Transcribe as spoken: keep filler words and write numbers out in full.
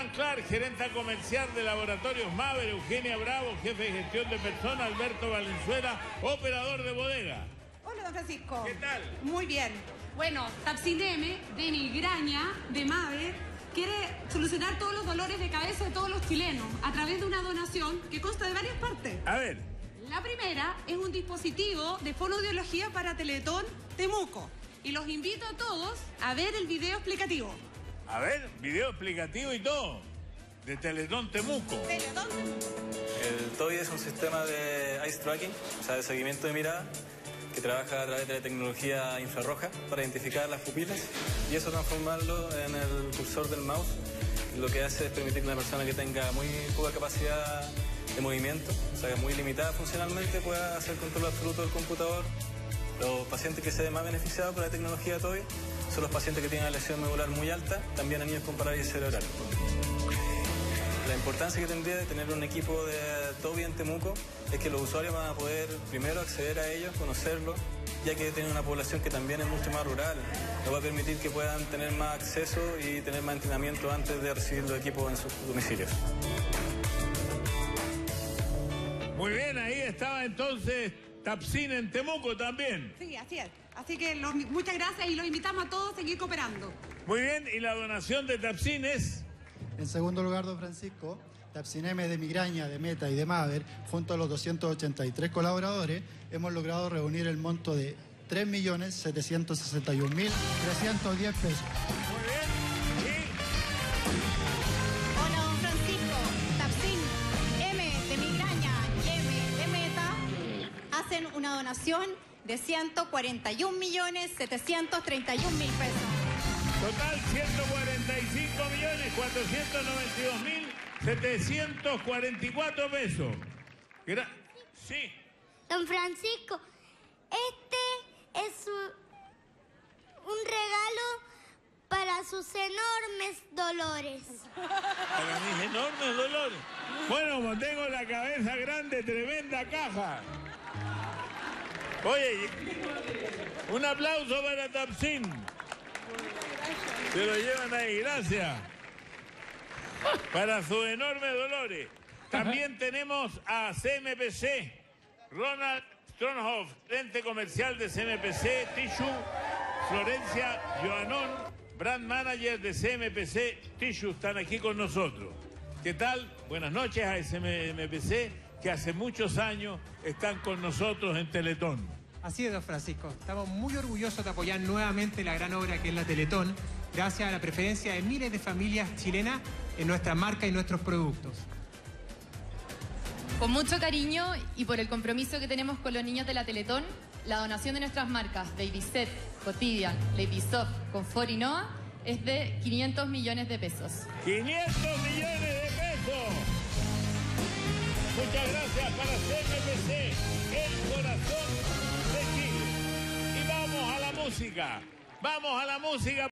Clark, gerente comercial de Laboratorios Maver, Eugenia Bravo, jefe de gestión de personas, Alberto Valenzuela, operador de bodega. Hola, don Francisco. ¿Qué tal? Muy bien. Bueno, Tapsineme, de migraña, de Maver, quiere solucionar todos los dolores de cabeza de todos los chilenos a través de una donación que consta de varias partes. A ver. La primera es un dispositivo de fonoaudiología para Teletón Temuco. Y los invito a todos a ver el video explicativo. A ver, video explicativo y todo, de Teletón Temuco. Teletón Temuco. El T O I es un sistema de eye tracking, o sea, de seguimiento de mirada, que trabaja a través de la tecnología infrarroja para identificar las pupilas y eso transformarlo en el cursor del mouse. Lo que hace es permitir que una persona que tenga muy poca capacidad de movimiento, o sea, muy limitada funcionalmente, pueda hacer control absoluto del computador. Los pacientes que se ven más beneficiados por la tecnología T O I son los pacientes que tienen una lesión medular muy alta, también a nivel con parálisis cerebral. La importancia que tendría de tener un equipo de T O I en Temuco es que los usuarios van a poder primero acceder a ellos, conocerlos, ya que tienen una población que también es mucho más rural. Nos va a permitir que puedan tener más acceso y tener más entrenamiento antes de recibir los equipos en sus domicilios. Muy bien, ahí estaba entonces Tapsin en Temuco también. Sí, así es. Así que los, muchas gracias y los invitamos a todos a seguir cooperando. Muy bien, y la donación de Tapsin es... En segundo lugar, don Francisco, Tapsineme de Migraña, de Meta y de Maver, junto a los doscientos ochenta y tres colaboradores, hemos logrado reunir el monto de tres millones setecientos sesenta y un mil trescientos diez pesos. Muy bien, y... Hola, don Francisco. Tapsin, M de Migraña y M de Meta hacen una donación de ciento cuarenta y un millones setecientos treinta y un mil pesos. Total, ciento cuarenta y cinco millones cuatrocientos noventa y dos mil setecientos cuarenta y cuatro pesos. Gra sí. Don Francisco, este es un, un regalo para sus enormes dolores. Para mis enormes dolores. Bueno, como tengo la cabeza grande, tremenda caja. Oye, un aplauso para Tapsin. Se lo llevan ahí, gracias. Para sus enormes dolores. También tenemos a C M P C, Ronald Stronhoff, gerente comercial de C M P C, Tissue, Florencia Joanón, brand manager de C M P C Tissue, están aquí con nosotros. ¿Qué tal? Buenas noches a C M P C, que hace muchos años están con nosotros en Teletón. Así es, don Francisco. Estamos muy orgullosos de apoyar nuevamente la gran obra que es la Teletón, gracias a la preferencia de miles de familias chilenas en nuestra marca y nuestros productos. Con mucho cariño y por el compromiso que tenemos con los niños de la Teletón, la donación de nuestras marcas Babyset, Cotidian, Ladysoft, Confort y Noa es de quinientos millones de pesos. ¡quinientos millones de pesos! Muchas gracias para C M P C, el corazón de Chile. Y vamos a la música, vamos a la música.